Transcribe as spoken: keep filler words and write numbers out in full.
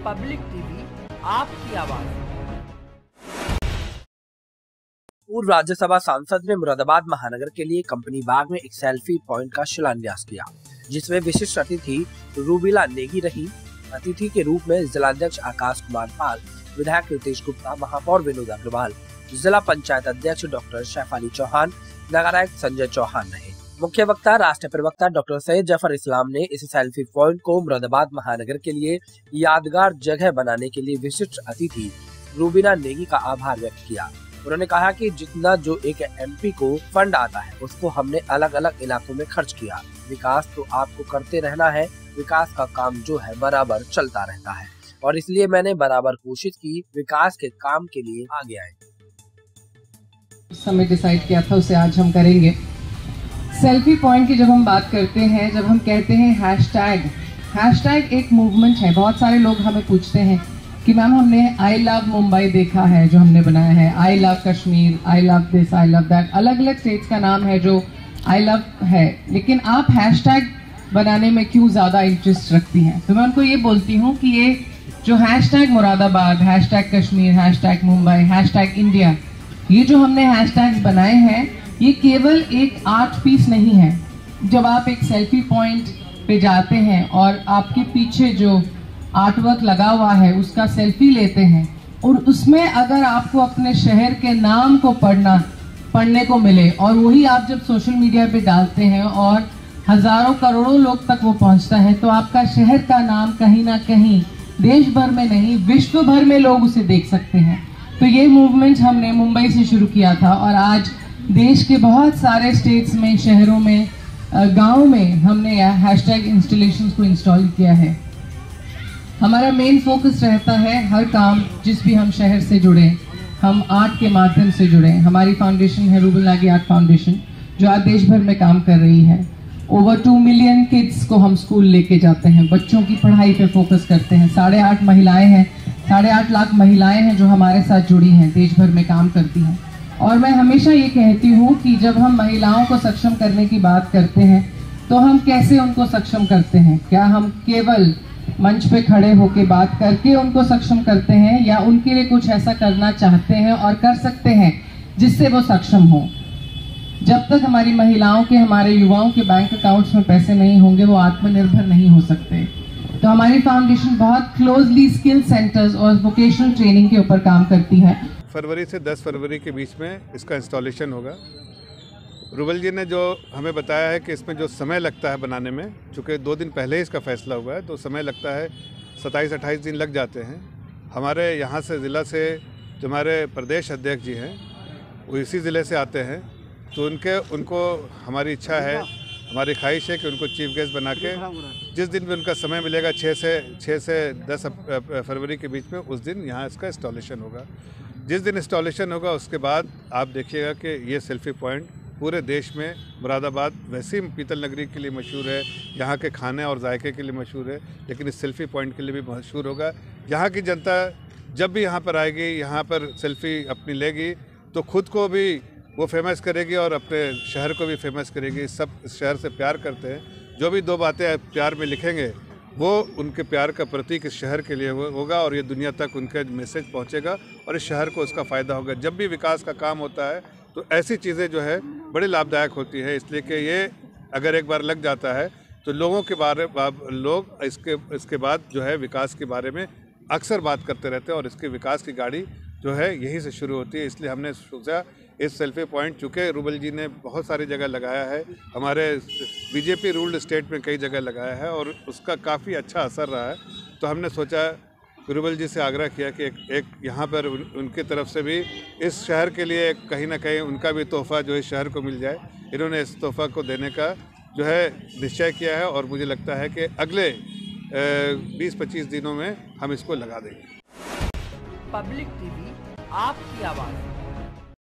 Public TV, आपकी आवाज। पूर्व राज्यसभा सांसद ने मुरादाबाद महानगर के लिए कंपनी बाग में एक सेल्फी पॉइंट का शिलान्यास किया, जिसमें विशिष्ट अतिथि रूबिला नेगी रही। अतिथि के रूप में जिलाध्यक्ष आकाश कुमार पाल, विधायक रितेश गुप्ता, महापौर विनोद अग्रवाल, जिला पंचायत अध्यक्ष डॉक्टर शैफाली चौहान, नगरायुक्त संजय चौहान रहे। मुख्य वक्ता राष्ट्रीय प्रवक्ता डॉक्टर सैयद जफर इस्लाम ने इस सेल्फी पॉइंट को मुरादाबाद महानगर के लिए यादगार जगह बनाने के लिए विशिष्ट अतिथि रूबिला नेगी का आभार व्यक्त किया। उन्होंने कहा कि जितना जो एक एमपी को फंड आता है उसको हमने अलग अलग इलाकों में खर्च किया। विकास तो आपको करते रहना है, विकास का काम जो है बराबर चलता रहता है और इसलिए मैंने बराबर कोशिश की विकास के काम के लिए आगे आए। समय डिसाइड किया था उसे आज हम करेंगे। सेल्फी पॉइंट की जब हम बात करते हैं, जब हम कहते हैं हैशटैग, हैशटैग एक मूवमेंट है। बहुत सारे लोग हमें पूछते हैं कि मैम हमने आई लव मुंबई देखा है जो हमने बनाया है, I love Kashmir, I love this, I love that, अलग अलग स्टेट्स का नाम है जो आई लव है, लेकिन आप हैशटैग बनाने में क्यों ज़्यादा इंटरेस्ट रखती हैं? तो मैं उनको ये बोलती हूँ कि ये जो hashtag Moradabad, hashtag Kashmir, hashtag Mumbai, hashtag India, ये जो हमने हैशटैग्स बनाए हैं, ये केवल एक आर्ट पीस नहीं है। जब आप एक सेल्फी पॉइंट पे जाते हैं और आपके पीछे जो आर्ट वर्क लगा हुआ है उसका सेल्फी लेते हैं और उसमें अगर आपको अपने शहर के नाम को पढ़ना पढ़ने को मिले और वही आप जब सोशल मीडिया पे डालते हैं और हजारों करोड़ों लोग तक वो पहुंचता है, तो आपका शहर का नाम कहीं ना कहीं देश भर में नहीं विश्व भर में लोग उसे देख सकते हैं। तो ये मूवमेंट हमने मुंबई से शुरू किया था और आज देश के बहुत सारे स्टेट्स में, शहरों में, गाँव में हमने हैशटैग इंस्टॉलेशंस को इंस्टॉल किया है। हमारा मेन फोकस रहता है हर काम जिस भी हम शहर से जुड़े, हम आर्ट के माध्यम से जुड़े। हमारी फाउंडेशन है रूबिला नेगी आर्ट फाउंडेशन, जो आज देश भर में काम कर रही है। ओवर टू मिलियन किड्स को हम स्कूल लेके जाते हैं, बच्चों की पढ़ाई पे फोकस करते हैं। साढ़े आठ महिलाएं हैं, साढ़े आठ लाख महिलाएं हैं जो हमारे साथ जुड़ी हैं, देश भर में काम करती हैं। और मैं हमेशा ये कहती हूँ कि जब हम महिलाओं को सक्षम करने की बात करते हैं तो हम कैसे उनको सक्षम करते हैं? क्या हम केवल मंच पे खड़े होके बात करके उनको सक्षम करते हैं या उनके लिए कुछ ऐसा करना चाहते हैं और कर सकते हैं जिससे वो सक्षम हो? जब तक हमारी महिलाओं के, हमारे युवाओं के बैंक अकाउंट्स में पैसे नहीं होंगे वो आत्मनिर्भर नहीं हो सकते। तो हमारी फाउंडेशन बहुत क्लोजली स्किल सेंटर्स और वोकेशनल ट्रेनिंग के ऊपर काम करती है। फरवरी से दस फरवरी के बीच में इसका इंस्टॉलेशन होगा। रूबल जी ने जो हमें बताया है कि इसमें जो समय लगता है बनाने में, चूँकि दो दिन पहले ही इसका फैसला हुआ है, तो समय लगता है सत्ताईस अट्ठाईस दिन लग जाते हैं। हमारे यहाँ से ज़िला से जो हमारे प्रदेश अध्यक्ष जी हैं वो इसी ज़िले से आते हैं, तो उनके उनको हमारी इच्छा है, हमारी ख्वाहिश है कि उनको चीफ गेस्ट बना के जिस दिन भी उनका समय मिलेगा, छः से छः से दस फरवरी के बीच में, उस दिन यहाँ इसका इंस्टॉलेशन होगा। जिस दिन इंस्टॉलेशन होगा उसके बाद आप देखिएगा कि ये सेल्फी पॉइंट पूरे देश में, मुरादाबाद वैसे ही पीतल नगरी के लिए मशहूर है, यहाँ के खाने और जायके के लिए मशहूर है, लेकिन इस सेल्फी पॉइंट के लिए भी मशहूर होगा। यहाँ की जनता जब भी यहाँ पर आएगी, यहाँ पर सेल्फी अपनी लेगी, तो खुद को भी वो फेमस करेगी और अपने शहर को भी फेमस करेगी। सब इस शहर से प्यार करते हैं। जो भी दो बातें प्यार में लिखेंगे वो उनके प्यार का प्रतीक इस शहर के लिए होगा और ये दुनिया तक उनका मैसेज पहुंचेगा और इस शहर को उसका फ़ायदा होगा। जब भी विकास का काम होता है तो ऐसी चीज़ें जो है बड़ी लाभदायक होती है, इसलिए कि ये अगर एक बार लग जाता है तो लोगों के बारे लोग इसके इसके बाद जो है विकास के बारे में अक्सर बात करते रहते हैं और इसके विकास की गाड़ी जो है यहीं से शुरू होती है। इसलिए हमने सोचा इस सेल्फी पॉइंट, चूँकि रूबल जी ने बहुत सारी जगह लगाया है, हमारे बीजेपी रूल्ड स्टेट में कई जगह लगाया है और उसका काफ़ी अच्छा असर रहा है, तो हमने सोचा रूबल जी से आग्रह किया कि एक, एक यहाँ पर उन, उनकी तरफ से भी इस शहर के लिए कहीं ना कहीं उनका भी तोहफ़ा जो इस शहर को मिल जाए। इन्होंने इस तोहफ़ा को देने का जो है निश्चय किया है और मुझे लगता है कि अगले बीस पच्चीस दिनों में हम इसको लगा देंगे। पब्लिक टीवी, आपकी आवाज़।